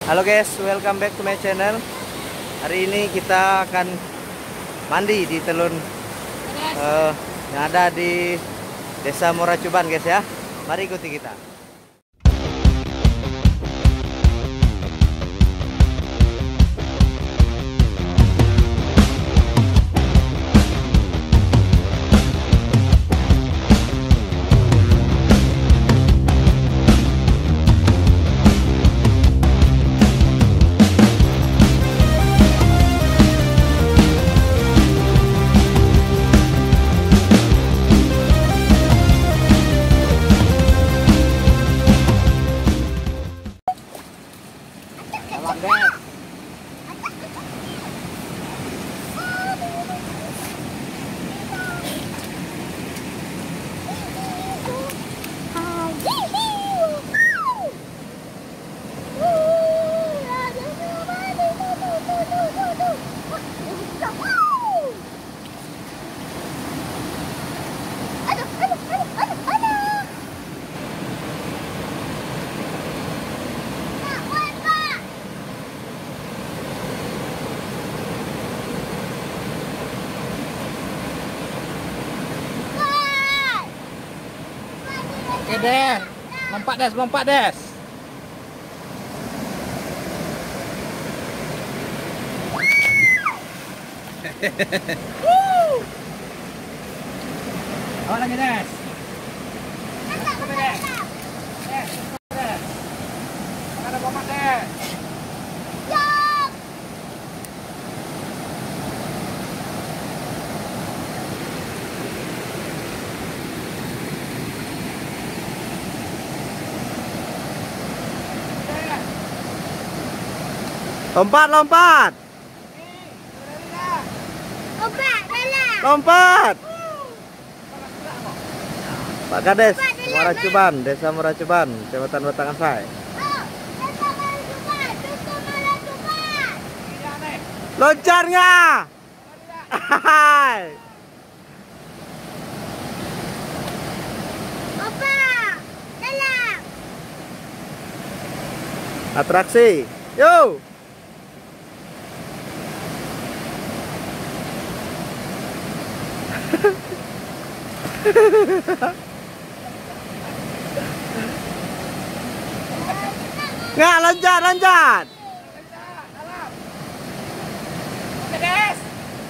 Halo guys, welcome back to my channel. Hari ini kita akan mandi di telun yang ada di Desa Moracuban guys ya. Mari ikuti kita. Oke Des, lompat Des. Awak lagi Des. Des. Ada lompat Des. Lompat, lompat. Lompat. Pak Kades, Moracuban, Desa Moracuban, Kecamatan Batang Asai. Loncat nggak? Atraksi. Yo. Nggak, loncat, loncat. Des.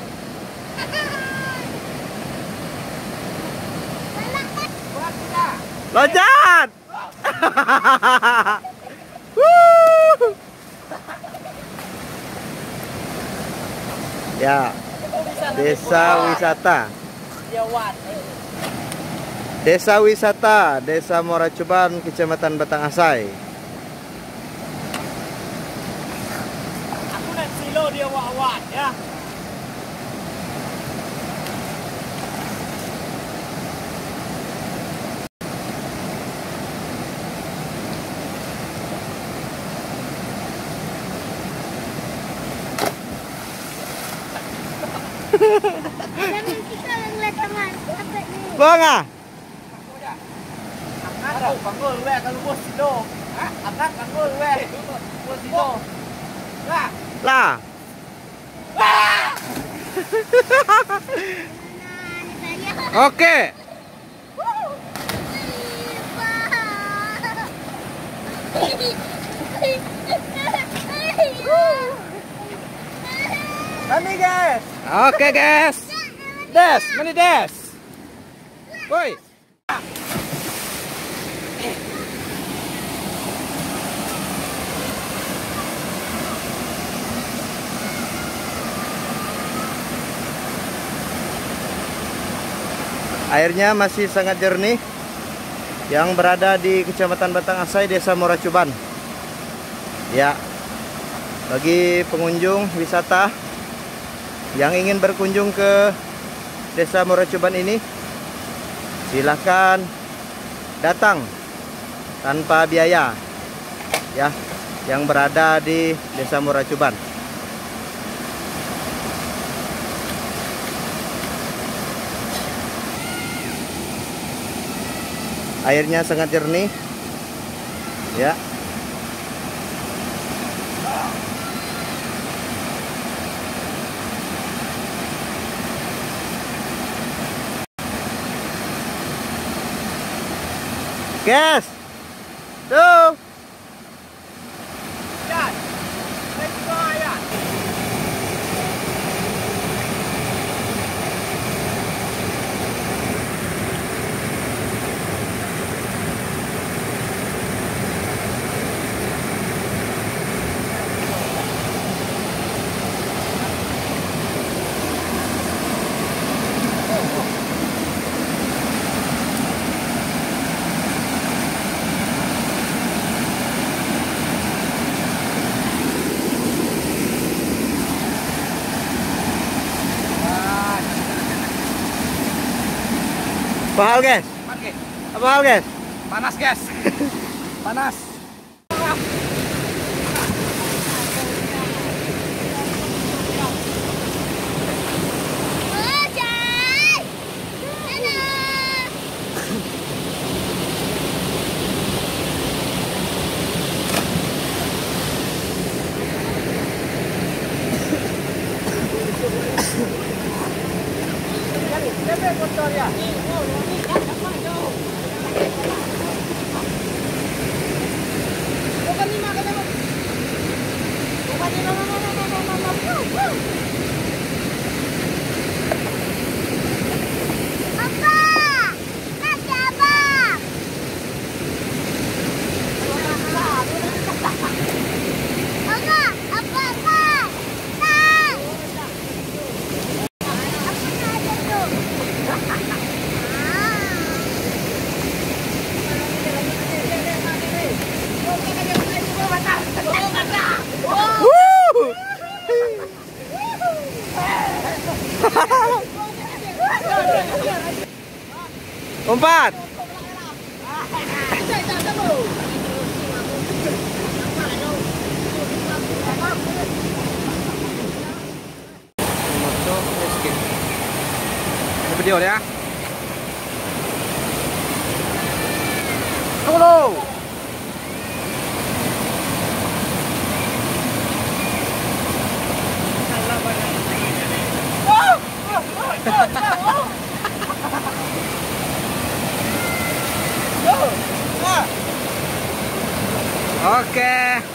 Loncat. Ya, desa wisata. Desa wisata, Desa Moracuban, Kecamatan Batang Asai. Aku naik silo dia wak-wak ya. Jangan kita ngeliat teman. Bangga. Angkat panggul we kalau bos silo. Angkat panggul we. Bos silo. Lah. Lah. Oke. Mandi guys. Oke guys. Des, mana Des? Woi. Airnya masih sangat jernih yang berada di Kecamatan Batang Asai, Desa Moracuban. Ya, bagi pengunjung wisata yang ingin berkunjung ke Desa Moracuban ini, silakan datang tanpa biaya ya, yang berada di Desa Moracuban. Airnya sangat jernih ya. Gas. Tuh. Yan. Let's go, yan. Apa hal, guys? Oke. Apa hal, guys? Panas, guys. Panas. Ojek. Dadah. Siapa motor ya? Apa? Kasih apa? Apa? Apa? Apa? Tang. Apa ada tuh? Woo! Umpat. Ada video ya. Tunggu. Oke.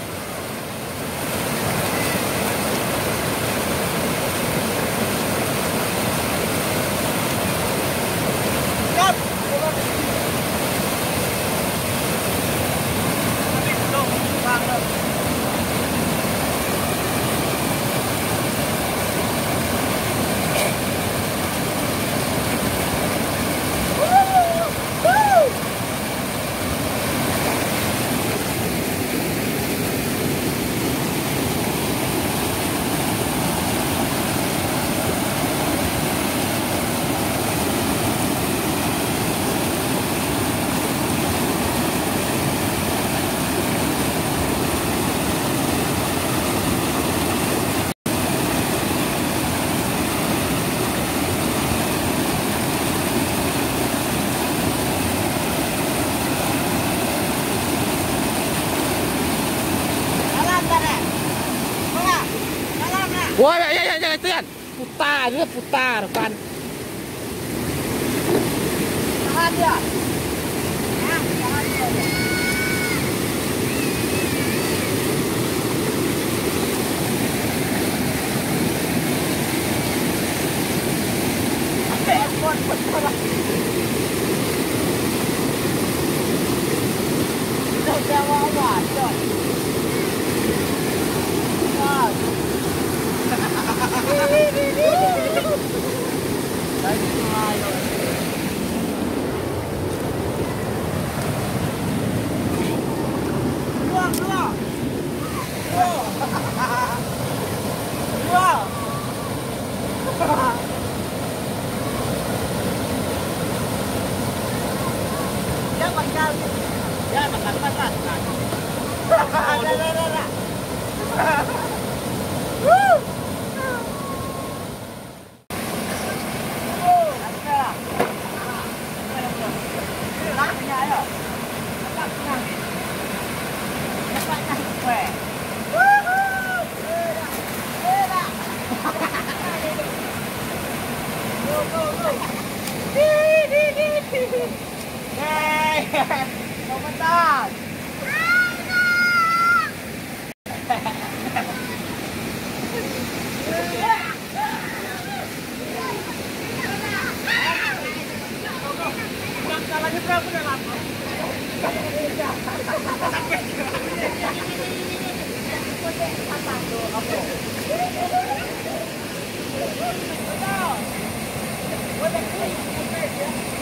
Wah, ya itu Yan. Putar, dia putar kan. Tahan dia. Ya, tahan dia. Atas. Salahnya berapa dah lama? Apa?